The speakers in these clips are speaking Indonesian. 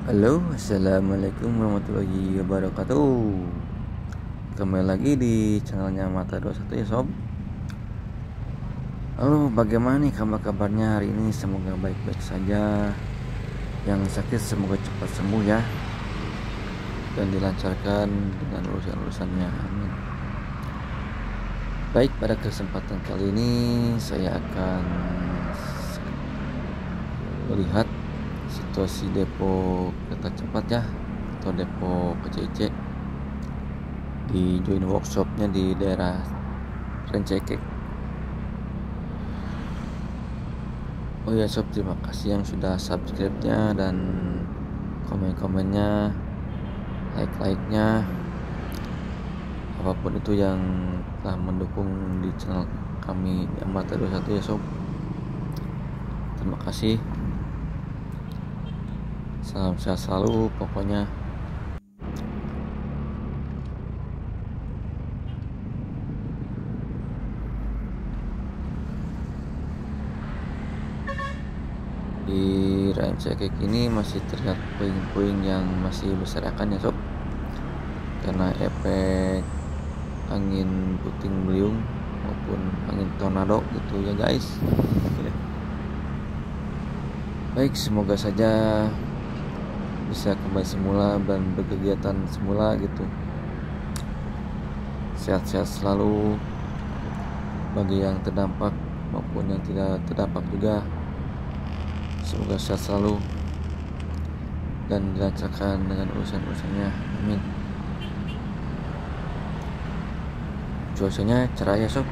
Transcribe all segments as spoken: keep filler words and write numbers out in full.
Halo, assalamualaikum warahmatullahi wabarakatuh. Kembali lagi di channelnya Mata dua puluh satu ya sob. Halo, bagaimana nih kabar-kabarnya hari ini? Semoga baik-baik saja. Yang sakit semoga cepat sembuh ya, dan dilancarkan dengan urusan-urusannya, amin. Baik, pada kesempatan kali ini saya akan melihat situasi depo kereta cepat ya, atau depo K C I C di join workshopnya di daerah Rencekek. Oh ya sob, terima kasih yang sudah subscribe-nya dan komen-komennya, like-like-nya, apapun itu yang telah mendukung di channel kami Mata dua puluh satu ya sob. Terima kasih. Salam sehat selalu pokoknya. Di Rencekek ini masih terlihat puing-puing yang masih berserakan ya sob, karena efek angin puting beliung maupun angin tornado gitu ya guys. Baik, semoga saja bisa kembali semula dan berkegiatan semula gitu. Sehat-sehat selalu bagi yang terdampak maupun yang tidak terdampak juga. Semoga sehat selalu dan dilancarkan dengan urusan-urusannya, amin. Cuacanya cerah ya sob.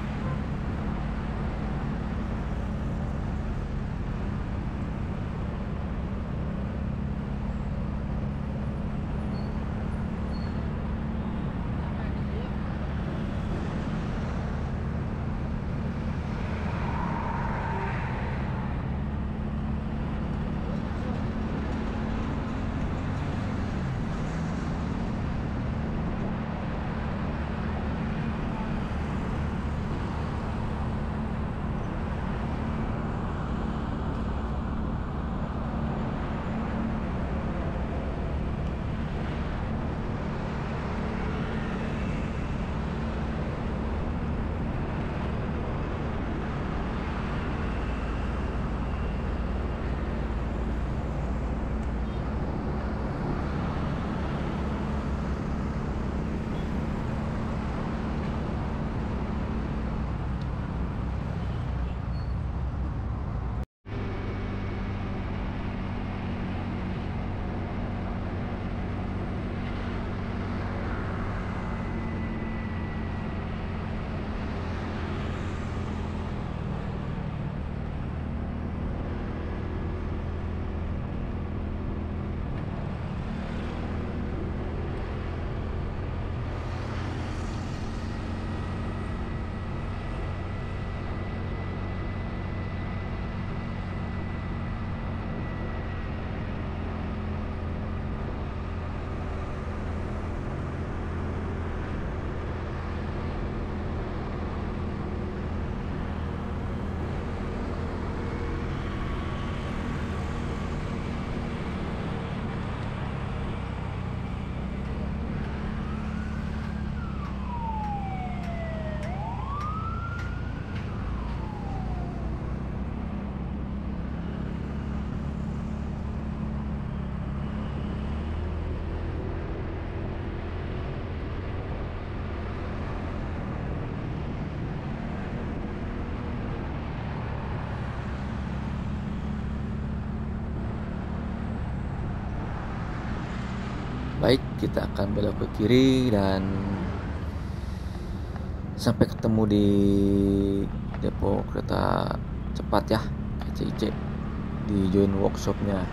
Baik, kita akan belok ke kiri dan sampai ketemu di depo kereta cepat ya, K C I C, di join workshopnya.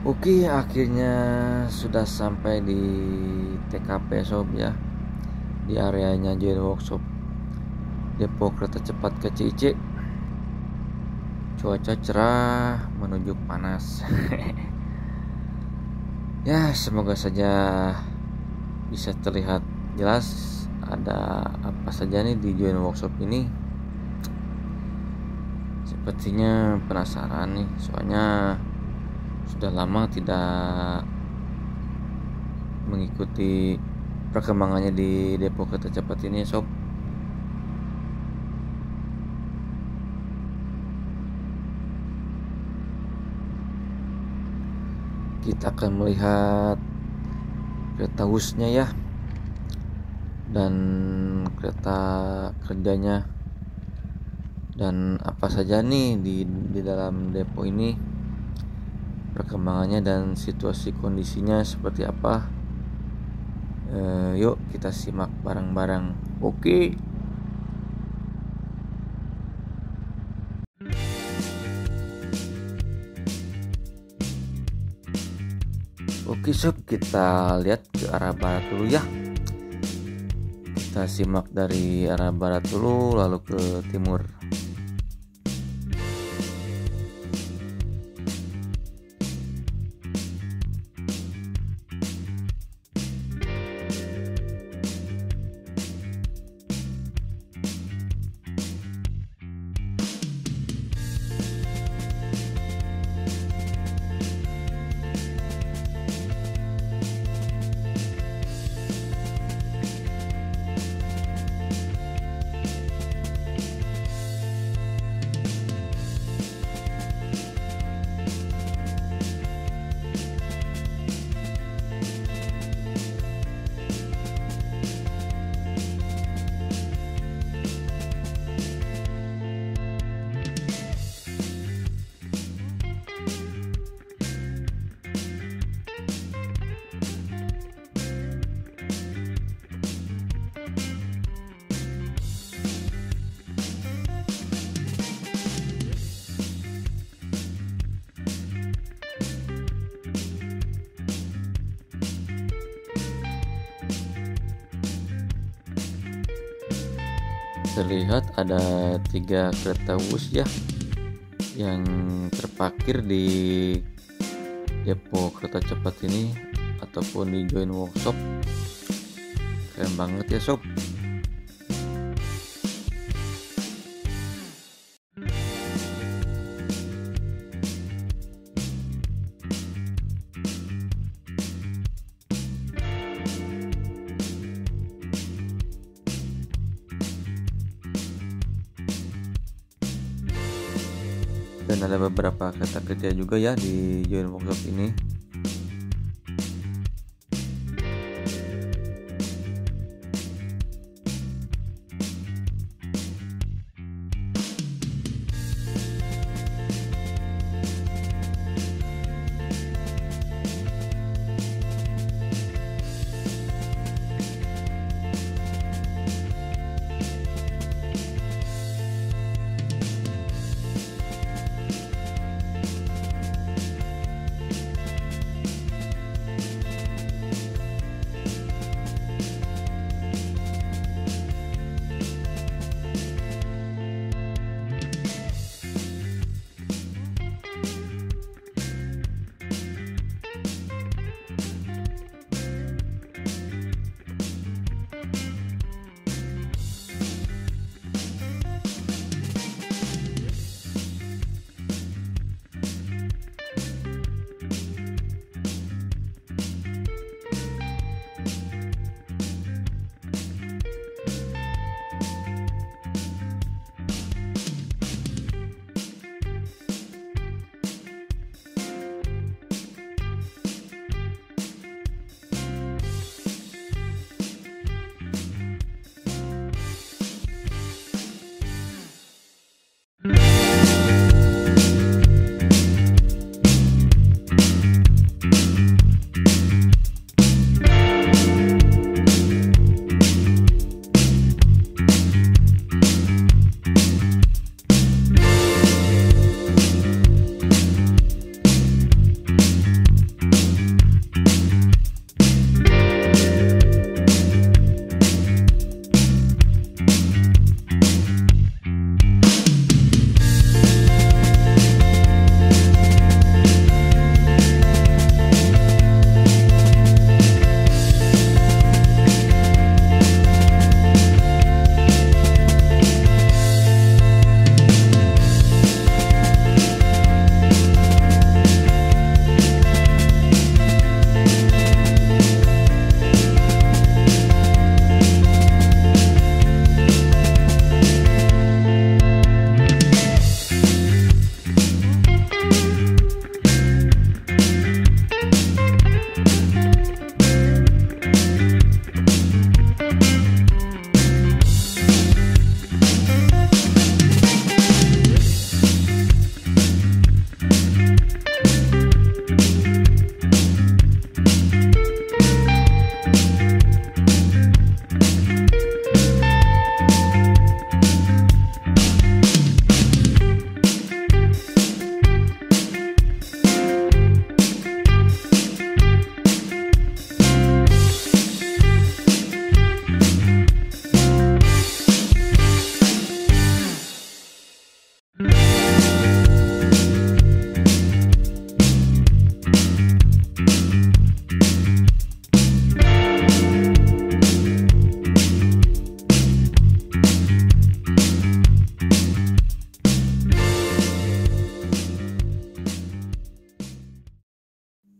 Oke, akhirnya sudah sampai di T K P sob ya, di areanya Join Workshop Depo Kereta Cepat K C I C. Cuaca cerah menuju panas. Ya, semoga saja bisa terlihat jelas ada apa saja nih di Join Workshop ini. Sepertinya penasaran nih, soalnya sudah lama tidak mengikuti perkembangannya di Depo Kereta Cepat ini sob. Kita akan melihat kereta wusnya ya, dan kereta kerjanya, dan apa saja nih di di dalam depo ini, perkembangannya dan situasi kondisinya seperti apa. E, yuk kita simak bareng-bareng. Oke. Oke sob, kita lihat ke arah barat dulu ya. Kita simak dari arah barat dulu lalu ke timur. Terlihat ada tiga kereta wus ya yang terparkir di depo kereta cepat ini ataupun di Join Workshop. Keren banget ya sob. Dan ada beberapa kereta kerja juga ya di Join Workshop ini.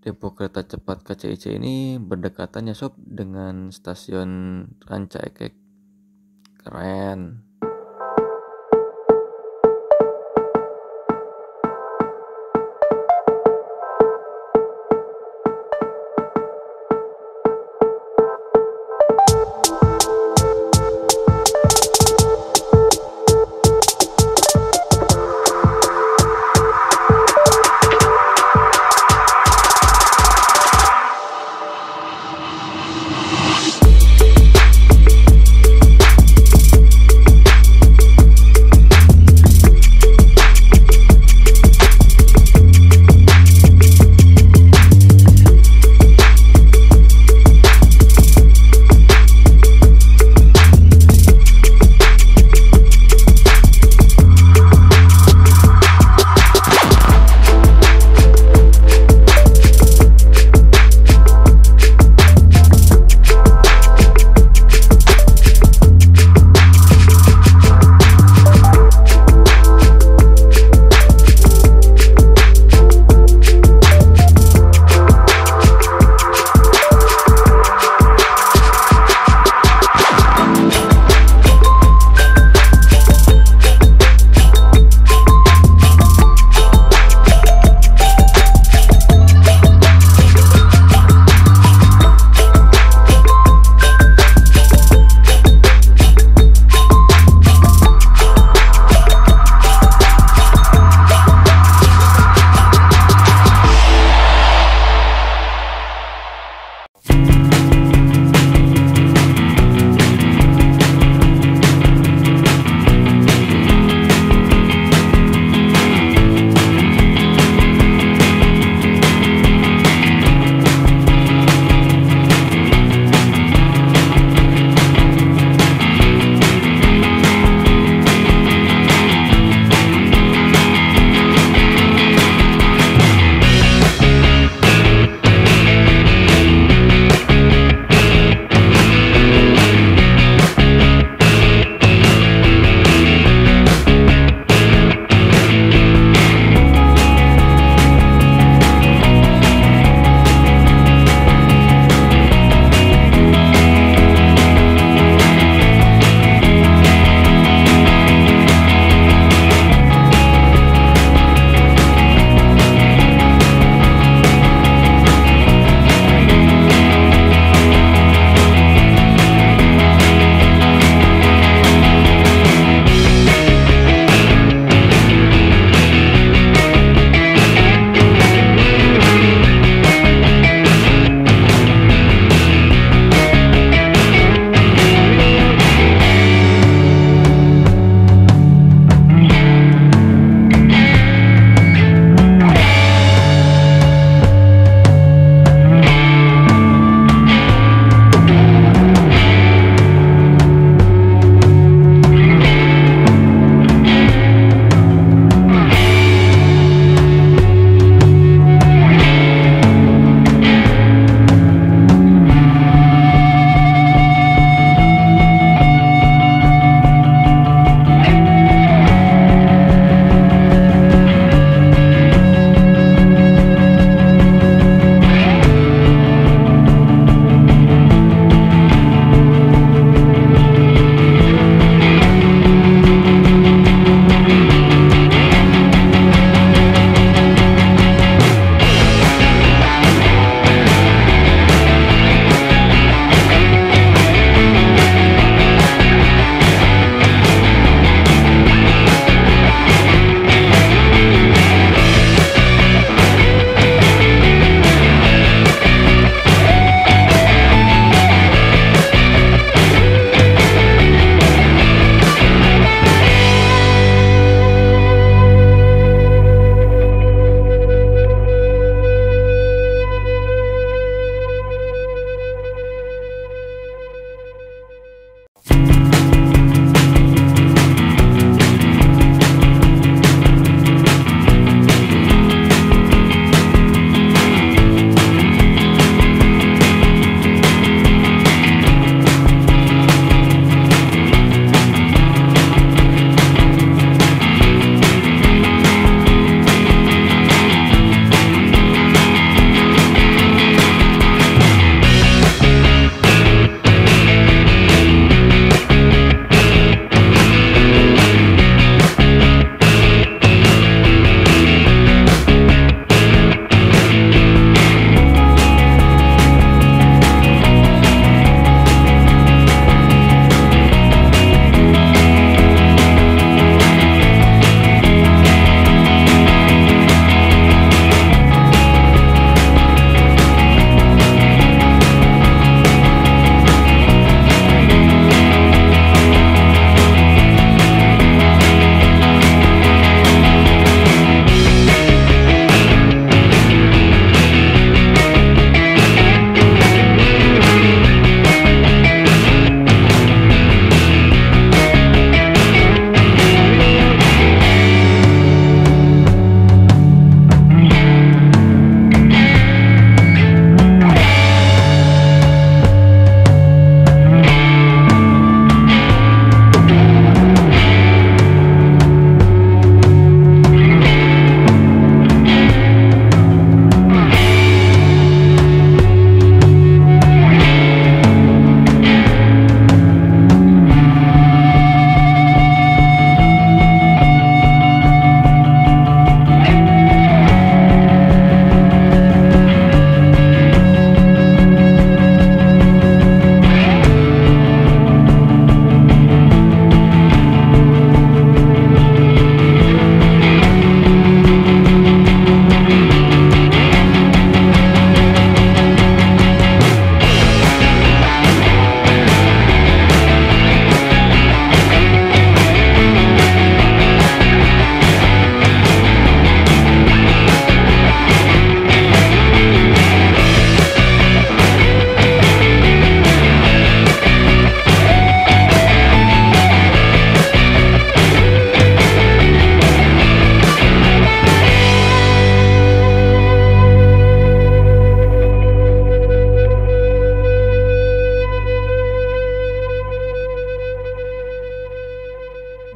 depo kereta cepat K C I C ini berdekatan ya sob dengan stasiun Ranca Ekek. Keren.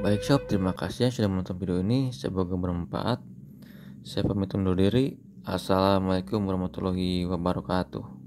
Baik sob, terima kasih yang sudah menonton video ini, semoga bermanfaat. Saya pamit undur diri. Assalamualaikum warahmatullahi wabarakatuh.